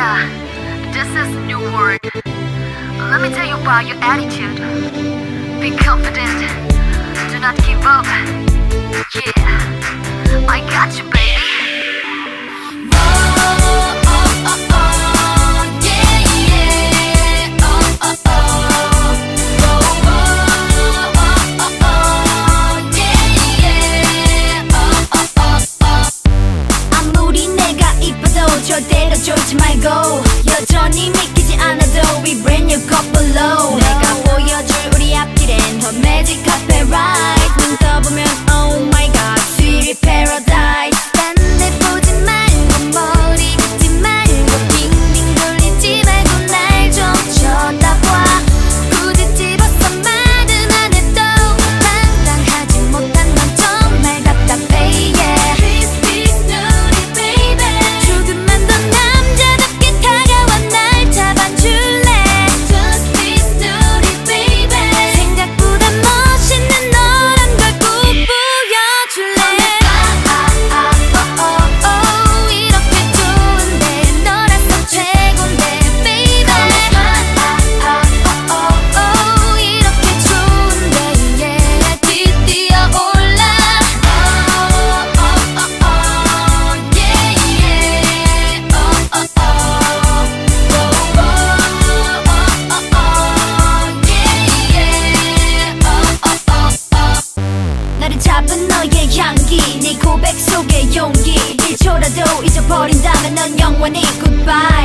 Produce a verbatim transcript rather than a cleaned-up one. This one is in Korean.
Yeah, this is new world. Let me tell you about your attitude. Be confident, do not give up. Yeah, I got you, baby. 절대로 쫄지 말고 여전히 믿기지 않아도 We bring you couple low 내가 보여줄 우리 앞길엔 Her magic carpet ride 눈 떠보면 oh my god sweet paradise 딴 데 보지 말고 머리 긁지 말고 빙빙 돌리지 말고 날 좀 쳐다봐 굳이 집어서 말은 안 해도 당당하지 못한 넌 정말 답답해 yeah 잡은 너의 향기 네 고백 속의 용기 일 초라도 잊어버린다면 넌 영원히 goodbye